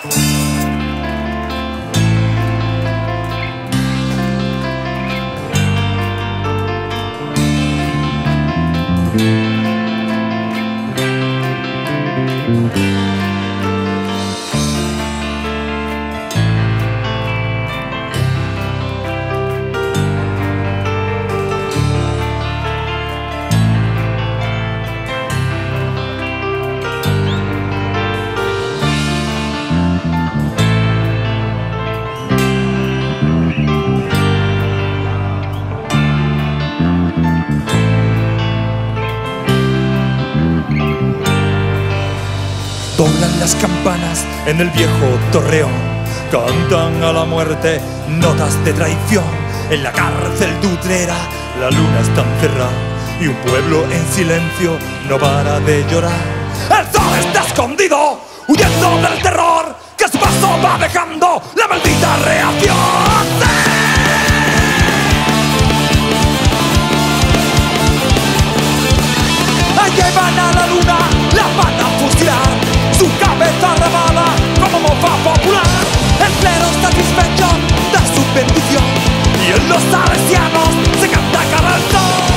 Doblan las campanas en el viejo torreón, cantan a la muerte notas de traición. En la cárcel de Utrera la luna está encerrada y un pueblo en silencio no para de llorar. El sol está escondido, huyendo del terror que a su paso va dejando la maldita reacción. Llevan a la luna, la van a fusilar, su cabeza ramada como mofa popular. El clero satisfecho da su bendición y en los salesianos se canta cara al sol.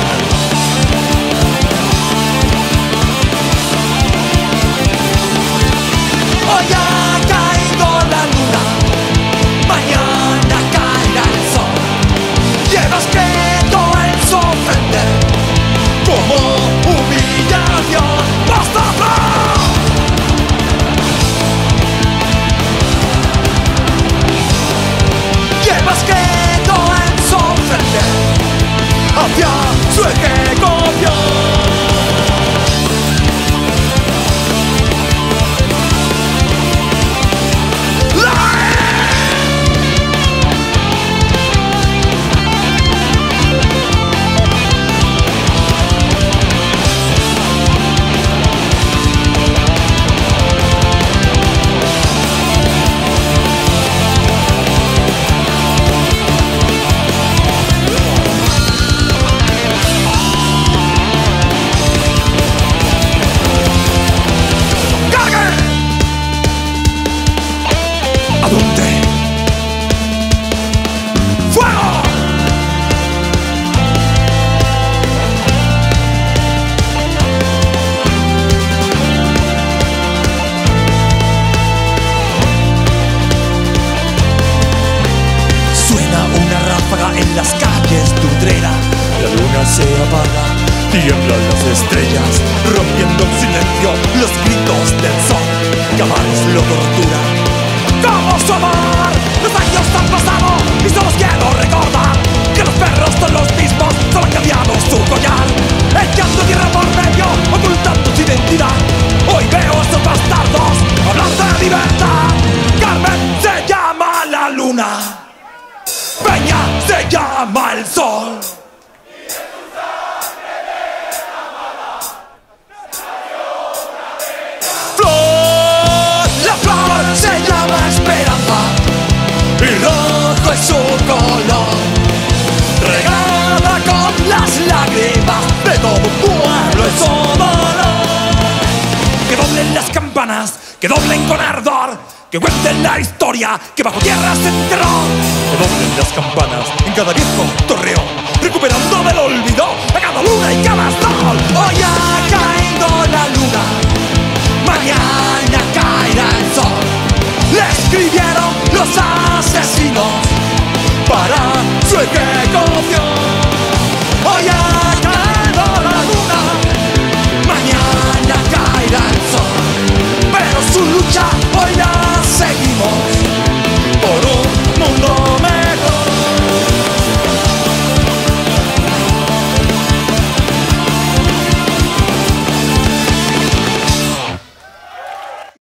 Hoy ha caído la luna, mañana caerá el sol. Lleva escrito en su frente como humillación. ¡Basta! Lleva escrito en su frente hacia su ejecución. En las calles de Utrera la luna se apaga, tiemblan las estrellas, rompiendo el silencio los gritos del sol, que amar es lo tortura. ¿Cómo su amar? Los años han pasado y solo quiero recordar que los perros son los mismos, solo han cambiado su collar, echando tierra por medio, ocultando su identidad. Hoy veo a estos bastardos hablar de libertad. Carmen se llama la luna, Peña se llama el sol. Y de tu sangre derramada salió una bella flor. La flor se llama esperanza y rojo es su color, regada con las lágrimas de todo un pueblo en su dolor. Que doblen las campanas, que doblen con ardor, que cuenten la historia que bajo tierra se enterró. Que doblen las campanas en cada viejo torreón, recuperando del olvido a cada luna y cada sol. Hoy ha caído la luna, mañana